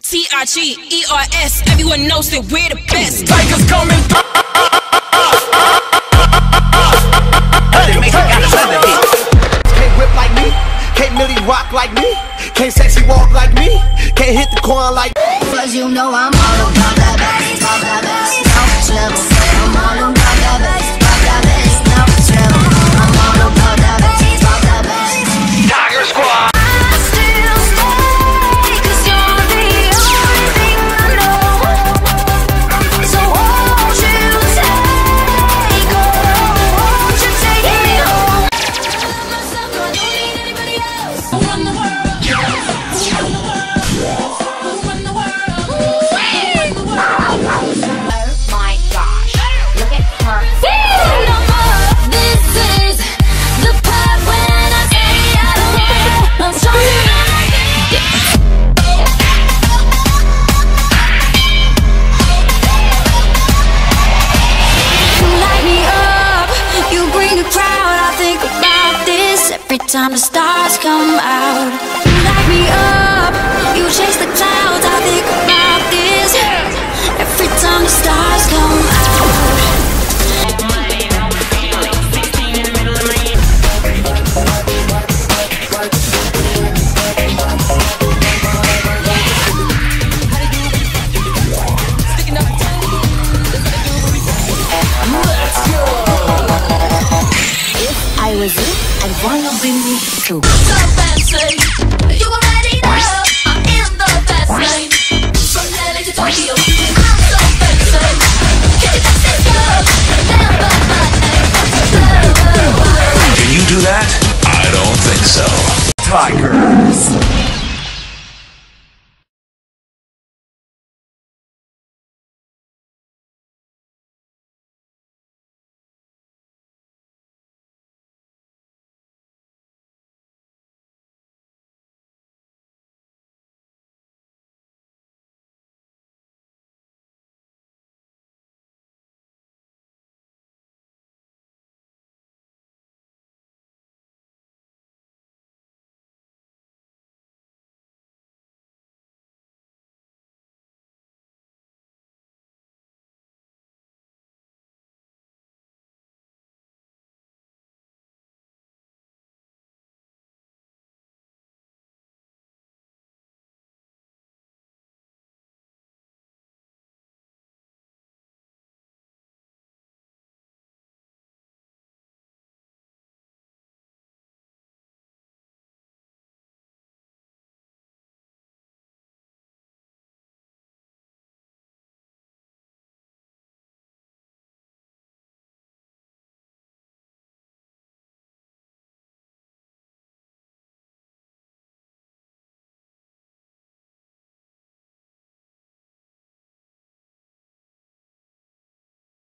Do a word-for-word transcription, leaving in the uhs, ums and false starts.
T R G E R S, everyone knows that we're the best. Tigers coming through. Can't whip like me, can't Millie rock like me, can't sexy walk like me, can't hit the corn like me. Cause you know I'm all about that bass, about that bass, next level. I'm all about that bass, about that bass, next level. I'm all about that bass, about that bass. Tiger Squad. Every time the stars come out, you light me up, you chase the clouds. I think about this every time the stars come out. If I was you, I'd wanna bring me through.